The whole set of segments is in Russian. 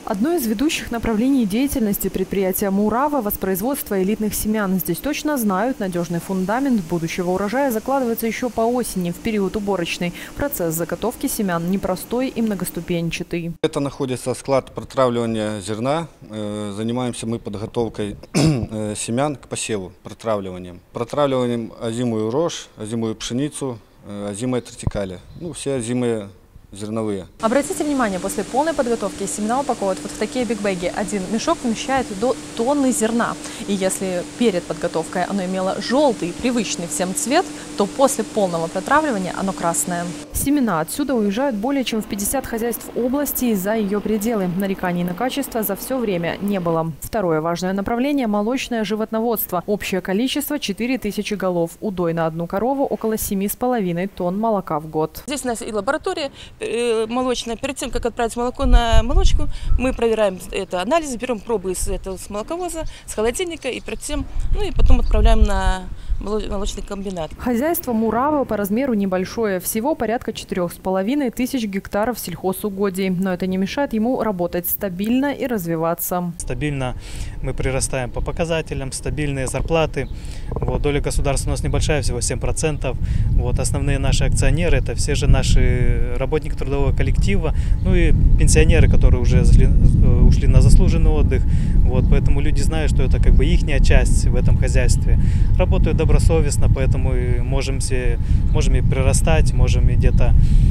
Одно из ведущих направлений деятельности предприятия «Мурава» – воспроизводство элитных семян. Здесь точно знают, надежный фундамент будущего урожая закладывается еще по осени, в период уборочный. Процесс заготовки семян непростой и многоступенчатый. Это находится склад протравливания зерна. Занимаемся мы подготовкой семян к посеву, протравливанием. Протравливанием озимую рожь, озимую пшеницу, озимые тортикали. Все озимые зерновые. Обратите внимание, после полной подготовки семена упаковывают вот в такие бигбеги. Один мешок вмещает до тонны зерна. И если перед подготовкой оно имело желтый, привычный всем цвет, то после полного протравливания оно красное. Семена отсюда уезжают более чем в 50 хозяйств области и за ее пределы. Нареканий на качество за все время не было. Второе важное направление – молочное животноводство. Общее количество – 4000 голов. Удой на одну корову – около 7,5 тонн молока в год. Здесь у нас и лаборатория молочная. Перед тем, как отправить молоко на молочку, мы проверяем это анализ, берем пробы с молоковоза, с холодильника и перед тем, и потом отправляем на молочный комбинат. Хозяйство «Мурава» по размеру небольшое, всего порядка 4500 гектаров сельхозугодий. Но это не мешает ему работать стабильно и развиваться. Стабильно мы прирастаем по показателям, стабильные зарплаты. Доля государства у нас небольшая, всего 7%. Основные наши акционеры – это все же наши работники трудового коллектива, и пенсионеры, которые уже ушли на заслуженный отдых. Поэтому люди знают, что это ихняя часть в этом хозяйстве. Работают добросовестно, поэтому можем и прирастать, можем и где-то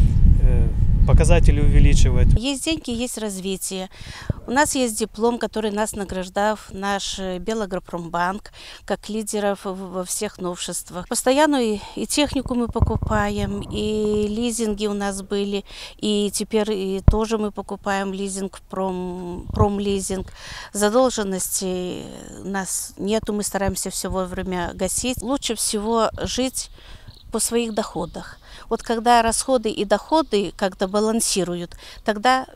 показатели увеличивать. Есть деньги, есть развитие. У нас есть диплом, который нас награждал наш Белагропромбанк как лидеров во всех новшествах. Постоянно и технику мы покупаем, и лизинги у нас были, и теперь тоже мы покупаем лизинг, промлизинг. Задолженности у нас нету, мы стараемся все вовремя гасить. Лучше всего жить по своих доходах. Когда расходы и доходы как-то балансируют, тогда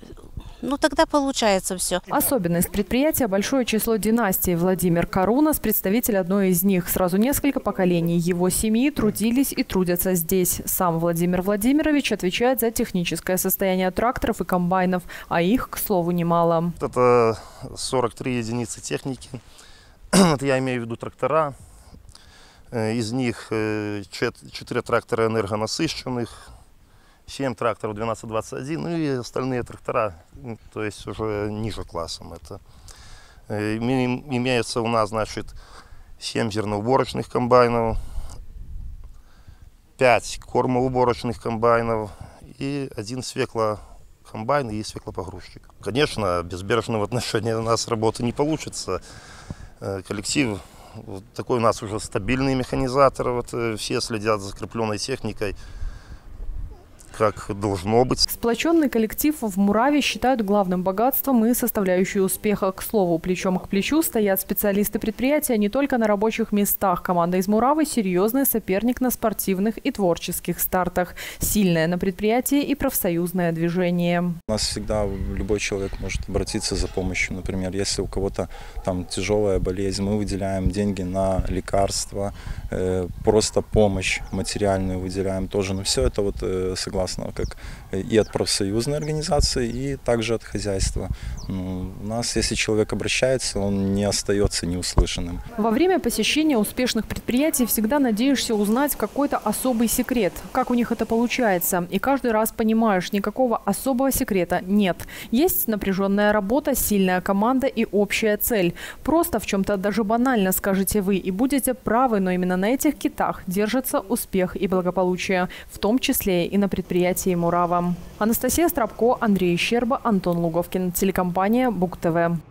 получается все. Особенность предприятия – большое число династий. Владимир Карунас – представитель одной из них. Сразу несколько поколений его семьи трудились и трудятся здесь. Сам Владимир Владимирович отвечает за техническое состояние тракторов и комбайнов, а их, к слову, немало. Это 43 единицы техники. Я имею в виду трактора. Из них 4 трактора энергонасыщенных, 7 тракторов 1221, и остальные трактора, то есть уже ниже классом. Имеется у нас, 7 зерноуборочных комбайнов, 5 кормоуборочных комбайнов и 1 свеклокомбайн и свеклопогрузчик. Конечно, без бережного отношения у нас работы не получится. Коллектив такой у нас уже стабильный механизатор, все следят за закрепленной техникой, как должно быть. Сплоченный коллектив в «Мураве» считают главным богатством и составляющей успеха. К слову, плечом к плечу стоят специалисты предприятия не только на рабочих местах. Команда из «Муравы» – серьезный соперник на спортивных и творческих стартах. Сильное на предприятии и профсоюзное движение. У нас всегда любой человек может обратиться за помощью. Например, если у кого-то тяжелая болезнь, мы выделяем деньги на лекарства, просто помощь материальную выделяем тоже. Но все это согласно как и от профсоюзной организации, и также от хозяйства. У нас, если человек обращается, он не остается неуслышанным. Во время посещения успешных предприятий всегда надеешься узнать какой-то особый секрет. Как у них это получается? И каждый раз понимаешь, никакого особого секрета нет. Есть напряженная работа, сильная команда и общая цель. Просто в чем-то даже банально скажете вы, и будете правы, но именно на этих китах держится успех и благополучие, в том числе и на предприятии «Мурава». Анастасия Страбко, Андрей Щерба, Антон Луговкин. Телекомпания БугТV.